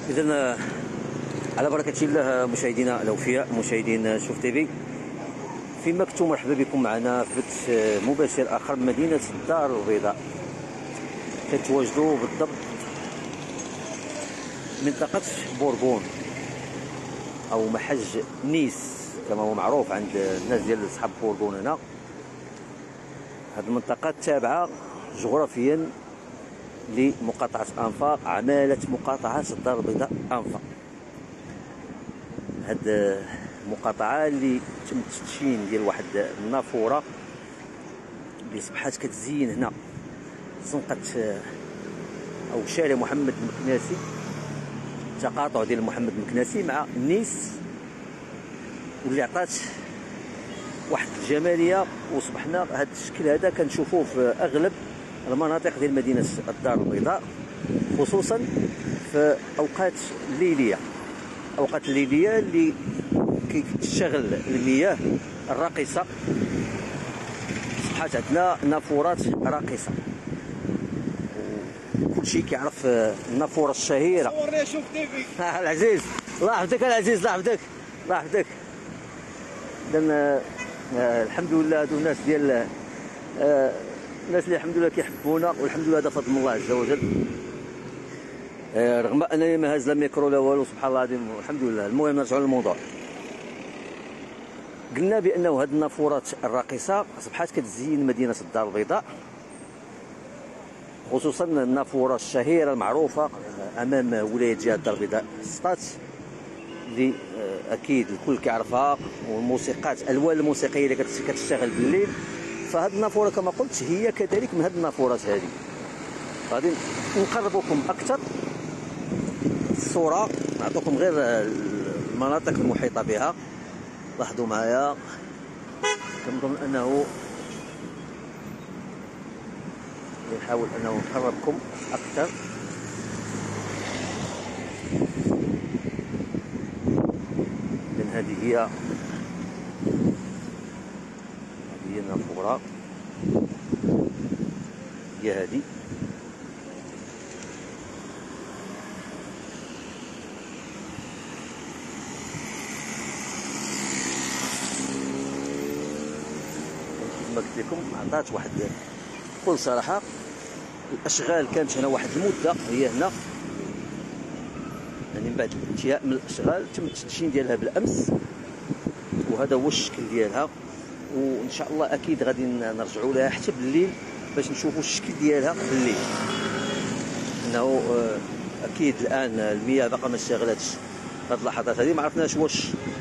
إذن على بركة الله مشاهدينا الأوفياء مشاهدين شوف تيفي، فيما كنتم مرحبا بكم معنا في بث مباشر آخر من مدينة الدار البيضاء. كتواجدوا بالضبط منطقة بورغون أو محج نيس كما هو معروف عند الناس ديال أصحاب بورغون. هنا هذه المنطقة تابعة جغرافيا لمقاطعة أنفاق، عمالة مقاطعة الدار البيضاء أنفاق. هاد المقاطعة اللي تم التدشين ديال واحد النافورة اللي صبحات كتزين هنا زنقة أو شارع محمد المكناسي، تقاطع ديال محمد المكناسي مع نيس، واللي عطات واحد الجمالية. وصبحنا هذا الشكل هذا كنشوفوه في أغلب المناطق ديال مدينة الدار البيضاء، خصوصا في أوقات الليلية، أوقات الليلية اللي كتشتغل المياه الراقصة. صبحات عندنا نافورات راقصة، وكل شيء كيعرف النافورة الشهيرة. صورني شوف تيفي العزيز، الله يحفظك العزيز، الله يحفظك الله يحفظك. إذن الحمد لله هادو الناس ديال الناس اللي الحمد لله كيحبونا، والحمد لله هذا فضل الله عز وجل، رغم انني ما هاز لا ميكرو لا والو، سبحان الله العظيم والحمد لله. المهم نرجعوا للموضوع. قلنا بانه هاد النافورات الراقصه اصبحت كتزين مدينه الدار البيضاء، خصوصا النافوره الشهيره المعروفه امام ولايه جهه الدار البيضاء سطات، اللي اكيد الكل كيعرفها، والموسيقات الالوان الموسيقيه اللي كتشتغل بالليل. فهاد النافوره كما قلت هي كذلك من هاد النافورات هذه. غادي نقربكم اكثر الصوره، نعطيكم غير المناطق المحيطه بها. لاحظوا معايا، كنظن انه نحاول انه نقربكم اكثر. لان هذه هي النافوره، هي هذه. كما قلت لكم عطات واحد بكل صراحه الاشغال كانت هنا واحد المده، هي هنا يعني من بعد الانتهاء من الاشغال تم التدشين ديالها بالامس، وهذا هو الشكل ديالها. وان شاء الله اكيد غادي نرجعوا لها حتى بالليل باش نشوفوا الشكل ديالها بالليل. انه اكيد الان المياه باقا ما اشتغلتش هاد اللحظات هذه، ما عرفناش واش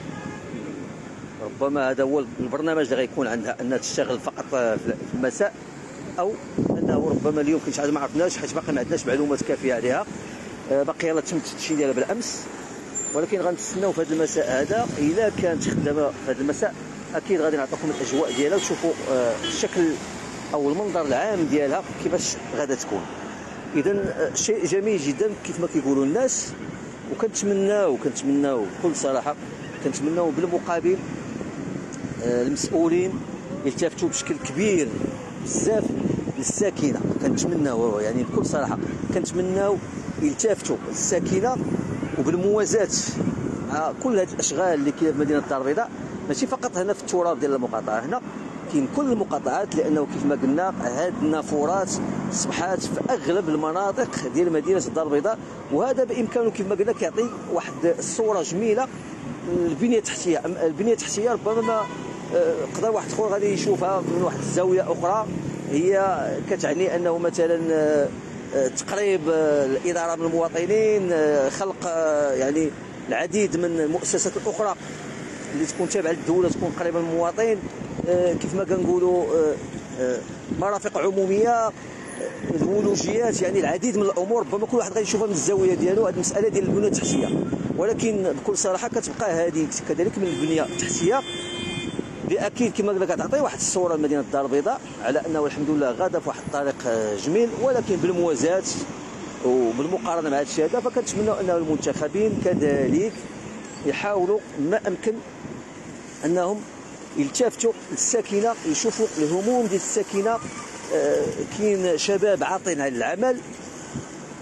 ربما هذا هو البرنامج اللي غيكون عندها انها تشتغل فقط في المساء، او انه ربما اليوم كاين شي حاجه ما عرفناش، حيت باقي ما عندناش معلومات كافيه عليها. باقي يلاه تم التدشين ديالها بالامس، ولكن غنتسناو في هذا المساء هذا. الا كانت خدامه في هذا المساء اكيد غادي نعطيكم الاجواء ديالها وتشوفوا الشكل او المنظر العام ديالها كيفاش غادا تكون. اذا شيء جميل جدا كيف ما كيقولوا الناس، وكنتمناو بكل صراحه كنتمناو بالمقابل المسؤولين يلتفتوا بشكل كبير بزاف للساكنه. كنتمناو يعني بكل صراحه كنتمناو يلتفتوا للساكنه، وبالموازاه مع كل هذه الاشغال اللي كاينه في مدينه الدار البيضاء، ماشي فقط هنا في التراب ديال المقاطعه، هنا كاين كل المقاطعات، لانه كيف ما قلنا هاد النافورات صبحات في اغلب المناطق ديال مدينه الدار البيضاء. وهذا بامكانه كيف ما قلنا كيعطي واحد الصوره جميله البنيه التحتيه. البنيه التحتيه ربما ما قدر واحد اخر غادي يشوفها من واحد الزاويه اخرى، هي كتعني انه مثلا تقريب الاداره من المواطنين، خلق يعني العديد من المؤسسات الاخرى اللي تكون تابعه للدوله تكون قريبه من المواطن، كيف ما كنقولوا مرافق عموميه، الولوجيات، يعني العديد من الامور ربما كل واحد غادي يشوفها من الزاويه ديالو. هذه المساله ديال البنيه التحتيه، ولكن بكل صراحه كتبقى هذه كذلك من البنيه التحتيه اللي اكيد كما قلنا كتعطي واحد الصوره لمدينه الدار البيضاء على انه الحمد لله غادا في واحد الطريق جميل. ولكن بالموازاه وبالمقارنه مع هذا الشيء هذا، فكنتمنوا ان المنتخبين كذلك يحاولوا ما امكن انهم يلتفتوا للساكنه، يشوفوا الهموم ديال الساكنه. كاين شباب عاطين على العمل،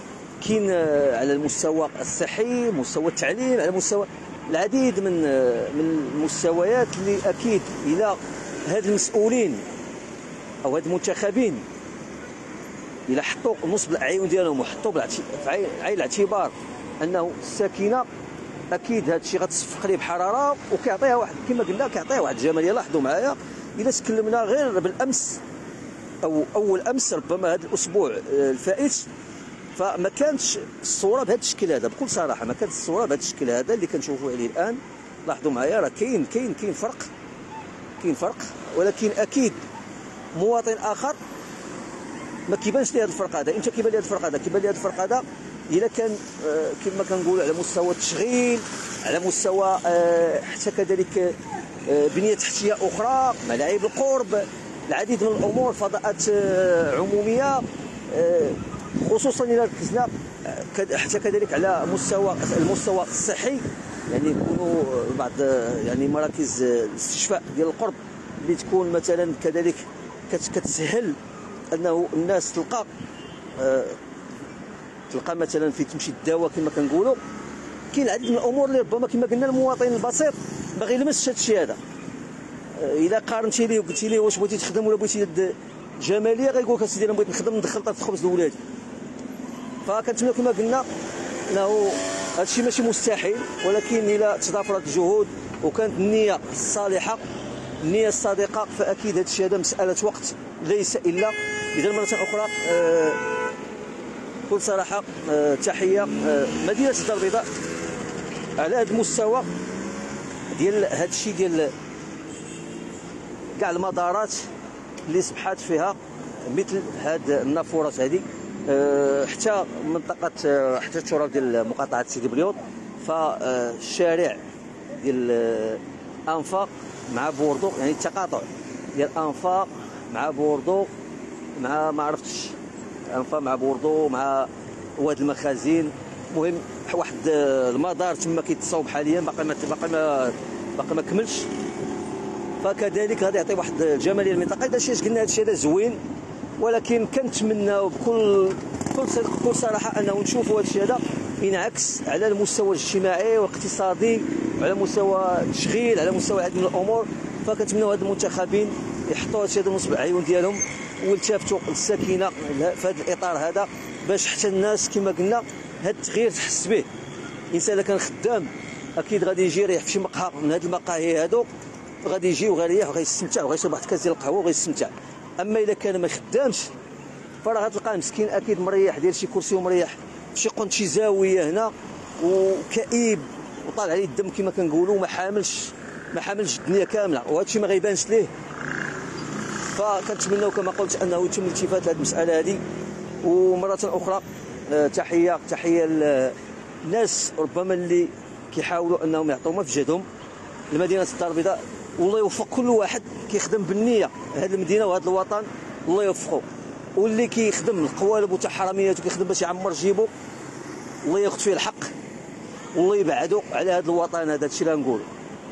كاين على المستوى الصحي، مستوى التعليم، على مستوى العديد من المستويات اللي اكيد الى هاد المسؤولين او هاد المنتخبين الى حطوا نصب العيون ديالهم وحطوا في عين الاعتبار انه الساكنه اكيد هذا الشيء غتصفق ليه بحراره وكيعطيها واحد كما قلنا كيعطيها واحد الجماليه. لاحظوا معايا الا تكلمنا غير بالامس او اول امس ربما هذا الاسبوع الفائت فما كانتش الصوره بهذا الشكل هذا، بكل صراحه ما كانت الصوره بهذا الشكل هذا اللي كنشوفوا عليه الان. لاحظوا معايا راه كاين فرق، ولكن اكيد مواطن اخر ما كيبانش ليه هذا الفرق هذا. امتى كيبان ليه هذا الفرق هذا؟ كيبان ليه هذا الفرق هذا الا كان كما كنقولوا على مستوى التشغيل، على مستوى حتى كذلك بنيه تحتيه اخرى، ملاعب القرب، العديد من الامور، فضاءات عموميه، خصوصا اذا ركزنا حتى كذلك على المستوى الصحي. يعني يكونوا بعض يعني مراكز الاستشفاء ديال القرب اللي تكون مثلا كذلك كتسهل انه الناس تلقى مثلا في تمشي الدواء كما كنقولوا. كاين العديد من الامور اللي ربما كما قلنا المواطن البسيط ما غيلمسش هذا الشيء هذا. الا قارنتي ليه وقلتي ليه واش بغيتي تخدم ولا بغيتي جماليه غيقول لك اسيدي انا بغيت نخدم ندخل طرف الخبز لولادي. فكنتمنى كما قلنا انه هذا الشيء ماشي مستحيل، ولكن الا تضافرت الجهود وكانت النيه الصالحه النيه الصادقه فاكيد هذا الشيء هذا مساله وقت ليس الا. اذا مره اخرى بكل صراحه تحيه مدينه الدار البيضاء على هذا المستوى ديال هذا الشيء ديال كاع المدارات اللي صبحات فيها مثل هاد النافورات هذه. حتى منطقه حتى التراب ديال مقاطعه سيدي بليوط، فالشارع ديال انفاق مع بوردو، يعني التقاطع ديال انفاق مع بوردو مع ما عرفتش انفاق مع بوردو مع واد المخازن. المهم واحد المدار تما كيتصاوب حاليا باقي ما كملش. فكذلك هذا يعطي واحد الجماليه للمنطقه. اذا شي قلنا هذا الشيء هذا زوين، ولكن كنتمناو بكل صراحه انه نشوفوا هذا الشيء هذا ينعكس على المستوى الاجتماعي والاقتصادي وعلى مستوى التشغيل، على مستوى عدد من الامور. فكنتمناو هاد المنتخبين يحطوا هذا الشيء هذا نصب العيون ديالهم ويلتفتوا للسكينه في هذا الاطار هذا، باش حتى الناس كما قلنا هذا التغيير تحس به. الانسان الا كان خدام اكيد غادي يجي يريح في شي مقهى من هاد المقاهي هادو، غادي يجي وغيريح وغيستمتع وغيشرب واحد كاس ديال القهوه وغيستمتع. اما اذا كان ما خدامش فراه غتلقاه مسكين اكيد مريح داير شي كرسي ومريح في شي قنت شي زاويه هنا وكئيب وطالع عليه الدم كما كنقولوا، ما حاملش الدنيا كامله، وهذا الشيء ما غيبانش ليه. فكنتمناو كما قلت انه يتم الالتفات لهذه المساله هذه. ومره اخرى تحيه للناس ربما اللي كيحاولوا انهم يعطوا ما في جهدهم لمدينه الدار البيضاء، والله يوفق كل واحد كيخدم بالنيه هذه المدينه وهذا الوطن، الله يوفقه. واللي كيخدم القوالب وتحرميات وكيخدم باش يعمر جيبو، الله ياخذ فيه الحق والله يبعدو على هذا الوطن. هذا الشيء اللي غنقولوا.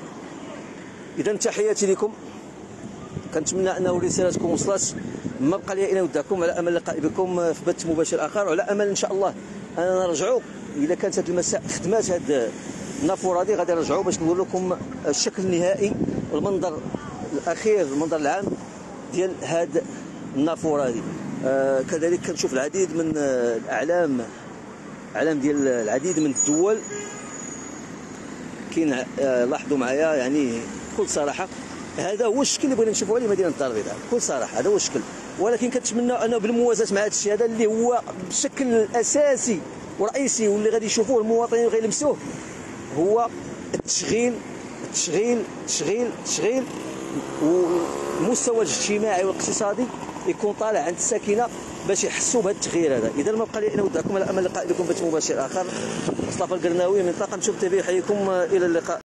اذا تحياتي لكم، كنتمنى انه رسالتكم وصلت. ما بقى لي الا نودعكم على امل اللقاء بكم في بث مباشر اخر، وعلى امل ان شاء الله اننا نرجعوا اذا كانت هذه المساء خدمات هذه النافوره هذه غادي نرجعوا باش نقول لكم الشكل النهائي والمنظر الاخير، المنظر العام ديال هذه النافوره هذه. كذلك كنشوف العديد من الاعلام ديال العديد من الدول كاين. لاحظوا معايا يعني بكل صراحه هذا هو الشكل اللي بغينا نشوفوه لمدينه الدار البيضاء، بكل صراحه هذا هو الشكل. ولكن كنتمنى انه بالموازاه مع هذا الشيء هذا اللي هو بشكل اساسي ورئيسي واللي غادي يشوفوه المواطنين وغيلمسوه، هو التشغيل والمستوى الاجتماعي والاقتصادي يكون طالع عند الساكنه باش يحسوا بهذا التغيير هذا. اذا ما بقى لي الا نودعكم على امل اللقاء بكم بث مباشر اخر. مصطفى القرناوي من طاقم شوف تي في، يحييكم الى اللقاء.